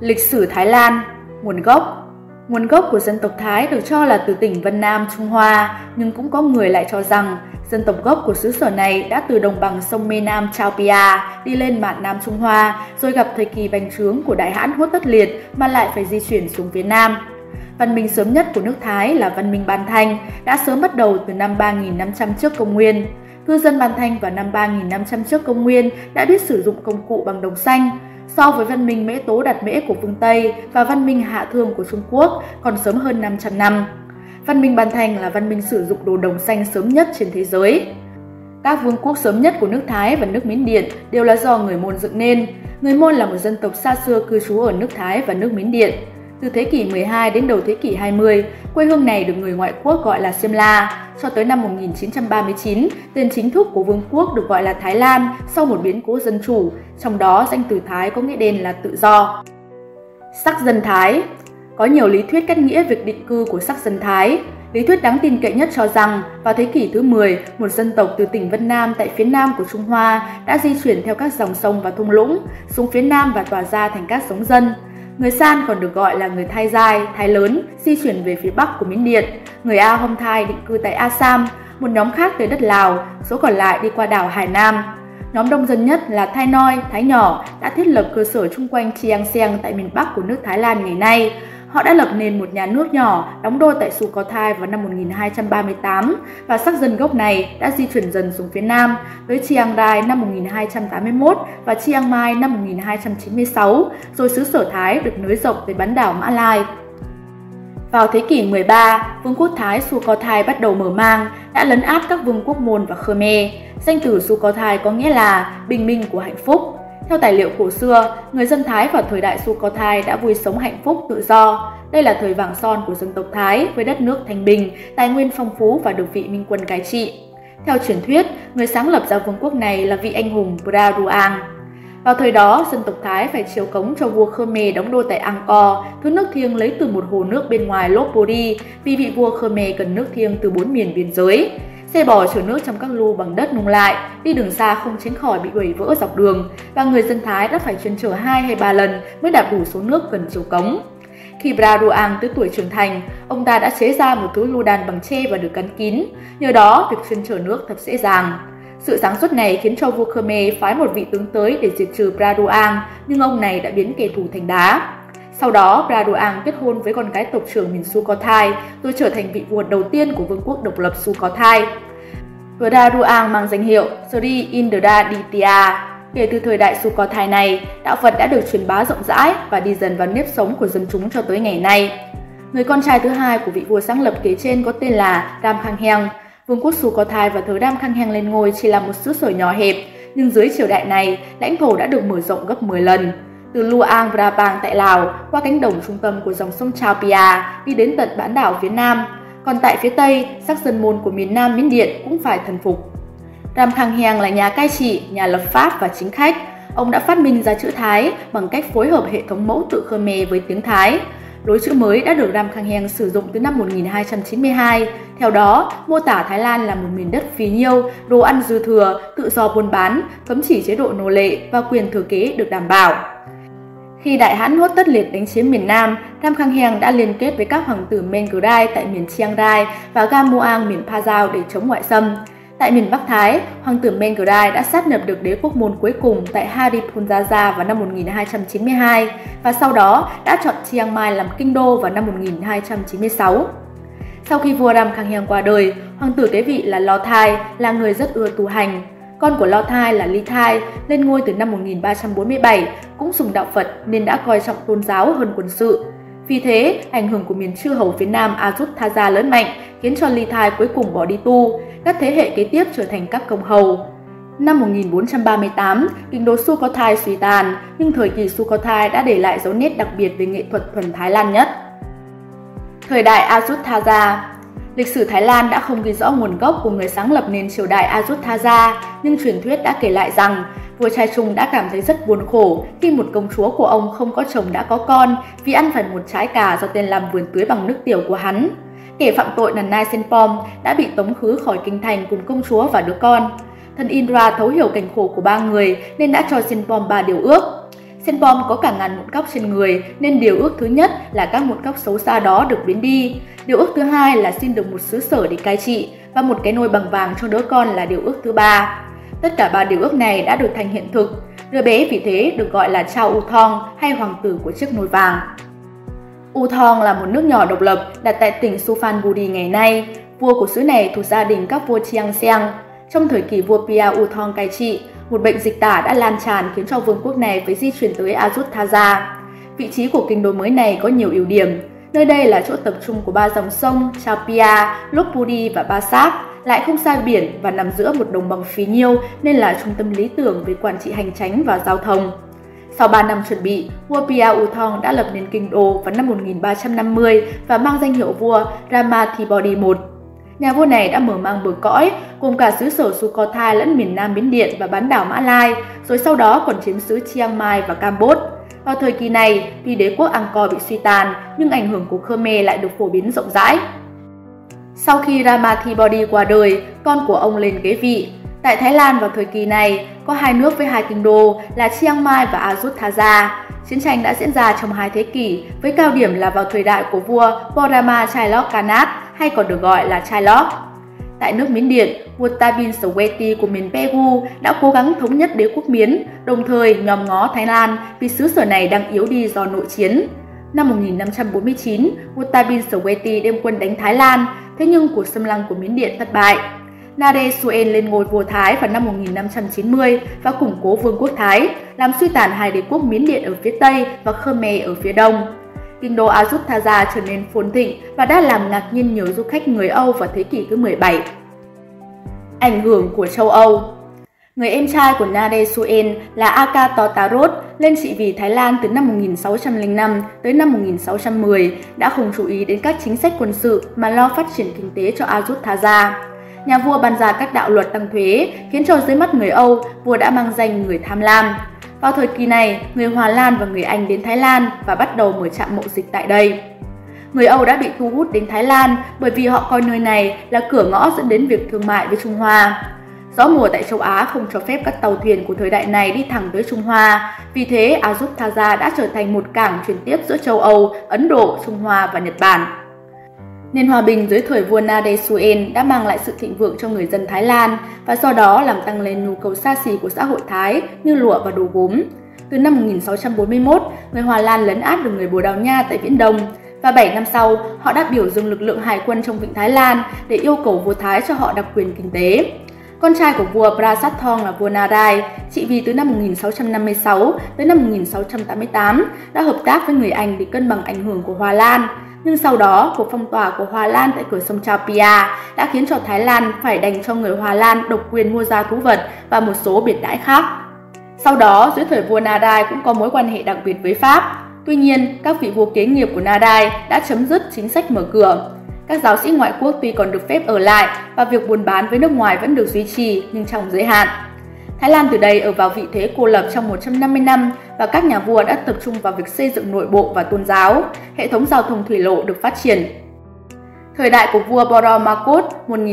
Lịch sử Thái Lan. Nguồn gốc của dân tộc Thái được cho là từ tỉnh Vân Nam, Trung Hoa, nhưng cũng có người lại cho rằng dân tộc gốc của xứ sở này đã từ đồng bằng sông Mê Nam Chao Phraya đi lên mạn Nam Trung Hoa, rồi gặp thời kỳ bành trướng của Đại Hãn Hốt Tất Liệt mà lại phải di chuyển xuống phía Nam. Văn minh sớm nhất của nước Thái là văn minh Ban Thanh, đã sớm bắt đầu từ năm 3.500 trước công nguyên. Cư dân Ban Thanh vào năm 3.500 trước công nguyên đã biết sử dụng công cụ bằng đồng xanh. So với văn minh Mễ Tố Đạt Mễ của phương Tây và văn minh Hạ Thương của Trung Quốc còn sớm hơn 500 năm. Văn minh Ban Thanh là văn minh sử dụng đồ đồng xanh sớm nhất trên thế giới. Các vương quốc sớm nhất của nước Thái và nước Miến Điện đều là do người Môn dựng nên. Người Môn là một dân tộc xa xưa cư trú ở nước Thái và nước Miến Điện. Từ thế kỷ 12 đến đầu thế kỷ 20, quê hương này được người ngoại quốc gọi là Simla. Cho tới năm 1939, tên chính thức của vương quốc được gọi là Thái Lan sau một biến cố dân chủ, trong đó danh từ Thái có nghĩa đen là tự do. Sắc dân Thái. Có nhiều lý thuyết cách nghĩa việc định cư của sắc dân Thái. Lý thuyết đáng tin cậy nhất cho rằng, vào thế kỷ thứ 10, một dân tộc từ tỉnh Vân Nam tại phía nam của Trung Hoa đã di chuyển theo các dòng sông và thung lũng xuống phía nam và tỏa ra thành các giống dân. Người San còn được gọi là người Thai Giai, Thái Lớn, di chuyển về phía bắc của Miến Điện. Người A Hom Thai định cư tại Assam, một nhóm khác tới đất Lào, số còn lại đi qua đảo Hải Nam. Nhóm đông dân nhất là Thái Noi, Thái Nhỏ đã thiết lập cơ sở chung quanh Chiang Saeng tại miền bắc của nước Thái Lan ngày nay. Họ đã lập nên một nhà nước nhỏ đóng đô tại Sukhothai vào năm 1238 và sắc dân gốc này đã di chuyển dần xuống phía nam tới Chiang Rai năm 1281 và Chiang Mai năm 1296, rồi xứ sở Thái được nới rộng tới bán đảo Mã Lai. Vào thế kỷ 13, vương quốc Thái Sukhothai bắt đầu mở mang, đã lấn át các vương quốc Môn và Khmer. Danh từ Sukhothai có nghĩa là bình minh của hạnh phúc. Theo tài liệu cổ xưa, người dân Thái vào thời đại Sukhothai đã vui sống hạnh phúc tự do. Đây là thời vàng son của dân tộc Thái với đất nước thanh bình, tài nguyên phong phú và được vị minh quân cai trị. Theo truyền thuyết, người sáng lập ra vương quốc này là vị anh hùng Praduang. Vào thời đó, dân tộc Thái phải chiếu cống cho vua Khmer đóng đô tại Angkor, thứ nước thiêng lấy từ một hồ nước bên ngoài Lopburi, vì vị vua Khmer cần nước thiêng từ 4 miền biên giới. Xe bò chở nước trong các lu bằng đất nung lại, đi đường xa không tránh khỏi bị bể vỡ dọc đường, và người dân Thái đã phải chuyên chở 2 hay 3 lần mới đạt đủ số nước cần chiếu cống. Khi Praduang tới tuổi trưởng thành, ông ta đã chế ra một thứ lu đàn bằng tre và được gắn kín, nhờ đó việc chuyên chở nước thật dễ dàng. Sự sáng suốt này khiến cho vua Khmer phái một vị tướng tới để diệt trừ Praduang, nhưng ông này đã biến kẻ thù thành đá. Sau đó, Praduang kết hôn với con gái tộc trưởng miền Sukhothai, rồi trở thành vị vua đầu tiên của vương quốc độc lập Sukhothai. Praduang mang danh hiệu Sri Indraditya. Kể từ thời đại Sukhothai này, đạo Phật đã được truyền bá rộng rãi và đi dần vào nếp sống của dân chúng cho tới ngày nay. Người con trai thứ hai của vị vua sáng lập kể trên có tên là Ramkhanheng. Vương quốc Sukhothai vào thời Ramkhanheng lên ngôi chỉ là một xứ sở nhỏ hẹp, nhưng dưới triều đại này, lãnh thổ đã được mở rộng gấp 10 lần. Từ Luang Prabang tại Lào, qua cánh đồng trung tâm của dòng sông Chao Phraya, đi đến tận bán đảo phía Nam. Còn tại phía Tây, sắc dân Môn của miền Nam Miến Điện cũng phải thần phục. Ramkhanheng là nhà cai trị, nhà lập pháp và chính khách. Ông đã phát minh ra chữ Thái bằng cách phối hợp hệ thống mẫu tự Khmer với tiếng Thái. Lối chữ mới đã được Ramkhanheng sử dụng từ năm 1292. Theo đó, mô tả Thái Lan là một miền đất phì nhiêu, đồ ăn dư thừa, tự do buôn bán, cấm chỉ chế độ nô lệ và quyền thừa kế được đảm bảo. Khi Đại Hãn Hốt Tất Liệt đánh chiếm miền Nam, Ramkhanheng đã liên kết với các hoàng tử Menkrai tại miền Chiang Rai và Gamuang miền Phajao để chống ngoại xâm. Tại miền Bắc Thái, hoàng tử Menkrai đã sát nhập được đế quốc Môn cuối cùng tại Haripunjaya vào năm 1292 và sau đó đã chọn Chiang Mai làm kinh đô vào năm 1296. Sau khi vua Ramkhanheng qua đời, hoàng tử kế vị là Lo Thai là người rất ưa tu hành. Con của Lo Thai là Li Thai lên ngôi từ năm 1347, cũng sùng đạo Phật nên đã coi trọng tôn giáo hơn quân sự. Vì thế, ảnh hưởng của miền chư hầu phía Nam Ayutthaya lớn mạnh, khiến cho Li Thai cuối cùng bỏ đi tu. Các thế hệ kế tiếp trở thành các công hầu. Năm 1438, kinh đô Sukhothai suy tàn, nhưng thời kỳ Sukhothai đã để lại dấu nét đặc biệt về nghệ thuật thuần Thái Lan nhất. Thời đại Ayutthaya. Lịch sử Thái Lan đã không ghi rõ nguồn gốc của người sáng lập nên triều đại Ayutthaya, nhưng truyền thuyết đã kể lại rằng vua Trai Trung đã cảm thấy rất buồn khổ khi một công chúa của ông không có chồng đã có con vì ăn phải một trái cà do tên làm vườn tưới bằng nước tiểu của hắn. Kẻ phạm tội là Nai Senpom đã bị tống khứ khỏi kinh thành cùng công chúa và đứa con. Thần Indra thấu hiểu cảnh khổ của ba người nên đã cho Senpom 3 điều ước. Senpom có cả ngàn mụn cóc trên người nên điều ước thứ nhất là các mụn cóc xấu xa đó được biến đi. Điều ước thứ hai là xin được một xứ sở để cai trị và một cái nôi bằng vàng cho đứa con là điều ước thứ ba. Tất cả ba điều ước này đã được thành hiện thực. Đứa bé vì thế được gọi là Chao Uthong hay hoàng tử của chiếc nôi vàng. Uthong là một nước nhỏ độc lập đặt tại tỉnh Suphanburi ngày nay. Vua của xứ này thuộc gia đình các vua Chiang Seng. Trong thời kỳ vua Pia Uthong cai trị, một bệnh dịch tả đã lan tràn khiến cho vương quốc này phải di chuyển tới Ayutthaya. Vị trí của kinh đô mới này có nhiều ưu điểm. Nơi đây là chỗ tập trung của ba dòng sông Chapia, Lopburi và Basap, lại không xa biển và nằm giữa một đồng bằng phí nhiêu nên là trung tâm lý tưởng về quản trị hành chánh và giao thông. Sau 3 năm chuẩn bị, vua Pia Uthong đã lập nên kinh đô vào năm 1350 và mang danh hiệu vua Ramathibodi I. Nhà vua này đã mở mang bờ cõi, gồm cả xứ sở Sukhothai lẫn miền Nam Miến Điện và bán đảo Mã Lai, rồi sau đó còn chiếm xứ Chiang Mai và Campuchia. Vào thời kỳ này, tuy đế quốc Angkor bị suy tàn, nhưng ảnh hưởng của Khmer lại được phổ biến rộng rãi. Sau khi Ramathibodi qua đời, con của ông lên kế vị. Tại Thái Lan vào thời kỳ này, có hai nước với hai kinh đô là Chiang Mai và Ayutthaya. Chiến tranh đã diễn ra trong 2 thế kỷ, với cao điểm là vào thời đại của vua Borama Chailokkanat, hay còn được gọi là Chailok. Tại nước Miến Điện, vua Tabin Saweti của miền Pegu đã cố gắng thống nhất đế quốc Miến, đồng thời nhòm ngó Thái Lan vì xứ sở này đang yếu đi do nội chiến. Năm 1549, vua Tabin Saweti đem quân đánh Thái Lan, thế nhưng cuộc xâm lăng của Miến Điện thất bại. Nade Suen lên ngôi vua Thái vào năm 1590 và củng cố vương quốc Thái, làm suy tàn hai đế quốc Miến Điện ở phía Tây và Khmer ở phía Đông. Kinh đô Ayutthaya trở nên phồn thịnh và đã làm ngạc nhiên nhiều du khách người Âu vào thế kỷ thứ 17. Ảnh hưởng của châu Âu. Người em trai của Nade Suen là Akatortarot lên trị vì Thái Lan từ năm 1605 tới năm 1610 đã không chú ý đến các chính sách quân sự mà lo phát triển kinh tế cho Ayutthaya. Nhà vua ban ra các đạo luật tăng thuế khiến cho dưới mắt người Âu, vua đã mang danh người tham lam. Vào thời kỳ này, người Hoa Lan và người Anh đến Thái Lan và bắt đầu mở trạm mậu dịch tại đây. Người Âu đã bị thu hút đến Thái Lan bởi vì họ coi nơi này là cửa ngõ dẫn đến việc thương mại với Trung Hoa. Gió mùa tại châu Á không cho phép các tàu thuyền của thời đại này đi thẳng tới Trung Hoa, vì thế Ayutthaya đã trở thành một cảng chuyển tiếp giữa châu Âu, Ấn Độ, Trung Hoa và Nhật Bản. Nền hòa bình dưới thời vua Nade Suen đã mang lại sự thịnh vượng cho người dân Thái Lan và do đó làm tăng lên nhu cầu xa xỉ của xã hội Thái như lụa và đồ gốm. Từ năm 1641, người Hoa Lan lấn át được người Bồ Đào Nha tại Viễn Đông và 7 năm sau, họ đã biểu dương lực lượng hải quân trong vịnh Thái Lan để yêu cầu vua Thái cho họ đặc quyền kinh tế. Con trai của vua Prasathong là vua Narai, trị vì từ năm 1656 tới năm 1688, đã hợp tác với người Anh để cân bằng ảnh hưởng của Hoa Lan. Nhưng sau đó, cuộc phong tỏa của Hoa Lan tại cửa sông Chapia đã khiến cho Thái Lan phải đành cho người Hoa Lan độc quyền mua gia thú vật và một số biệt đãi khác. Sau đó, dưới thời vua Narai cũng có mối quan hệ đặc biệt với Pháp. Tuy nhiên, các vị vua kế nghiệp của Narai đã chấm dứt chính sách mở cửa. Các giáo sĩ ngoại quốc tuy còn được phép ở lại và việc buôn bán với nước ngoài vẫn được duy trì nhưng trong giới hạn. Thái Lan từ đây ở vào vị thế cô lập trong 150 năm và các nhà vua đã tập trung vào việc xây dựng nội bộ và tôn giáo. Hệ thống giao thông thủy lộ được phát triển. Thời đại của vua Boromakot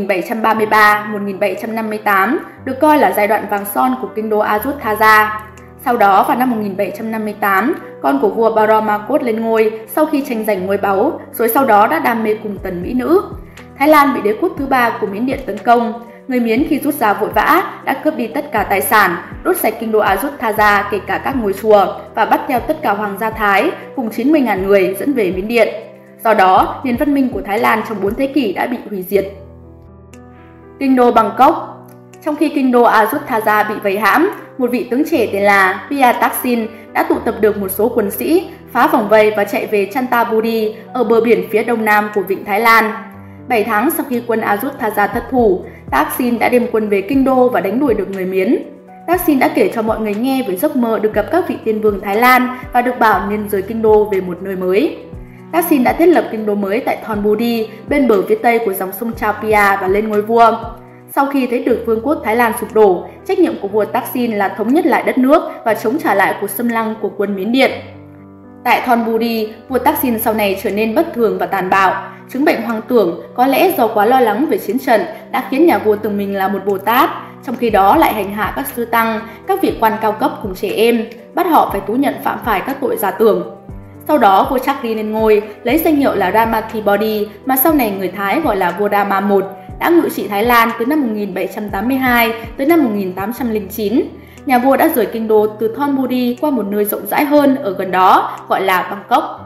1733-1758 được coi là giai đoạn vàng son của kinh đô Ayutthaya. Sau đó vào năm 1758, con của vua Boromakot lên ngôi sau khi tranh giành ngôi báu, rồi sau đó đã đam mê cùng tần mỹ nữ. Thái Lan bị đế quốc thứ ba của Miến Điện tấn công. Người Miến khi rút ra vội vã đã cướp đi tất cả tài sản, đốt sạch kinh đô Ayutthaya kể cả các ngôi chùa và bắt theo tất cả hoàng gia Thái cùng 90.000 người dẫn về Miến Điện. Do đó, nền văn minh của Thái Lan trong 4 thế kỷ đã bị hủy diệt. Kinh đô Bangkok. Trong khi kinh đô Ayutthaya bị vây hãm, một vị tướng trẻ tên là Pia Taksin đã tụ tập được một số quân sĩ, phá vòng vây và chạy về Chanthaburi ở bờ biển phía đông nam của vịnh Thái Lan. 7 tháng sau khi quân Ayutthaya thất thủ, Taksin đã đem quân về kinh đô và đánh đuổi được người Miến. Taksin đã kể cho mọi người nghe về giấc mơ được gặp các vị tiên vương Thái Lan và được bảo nên rời kinh đô về một nơi mới. Taksin đã thiết lập kinh đô mới tại Thonburi, bên bờ phía tây của dòng sông Chapia và lên ngôi vua. Sau khi thấy được vương quốc Thái Lan sụp đổ, trách nhiệm của vua Taksin là thống nhất lại đất nước và chống trả lại cuộc xâm lăng của quân Miến Điện. Tại Thonburi, vua Taksin sau này trở nên bất thường và tàn bạo. Chứng bệnh hoang tưởng có lẽ do quá lo lắng về chiến trận đã khiến nhà vua tưởng mình là một Bồ Tát. trong khi đó lại hành hạ các sư tăng, các vị quan cao cấp cùng trẻ em, bắt họ phải thú nhận phạm phải các tội giả tưởng. Sau đó, vua Chakri lên ngôi, lấy danh hiệu là Ramathibodi mà sau này người Thái gọi là vua Rama I, đã ngự trị Thái Lan từ năm 1782 tới năm 1809. Nhà vua đã rời kinh đô từ Thonburi qua một nơi rộng rãi hơn ở gần đó, gọi là Bangkok.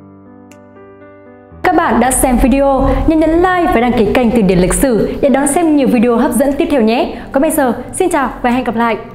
Các bạn đã xem video, nhớ nhấn like và đăng ký kênh Từ điển lịch sử để đón xem nhiều video hấp dẫn tiếp theo nhé. Còn bây giờ, xin chào và hẹn gặp lại!